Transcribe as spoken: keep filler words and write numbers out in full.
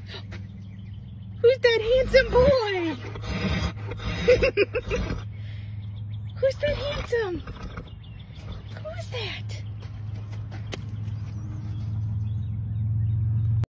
Who's that handsome boy? Who's that handsome? Who is that?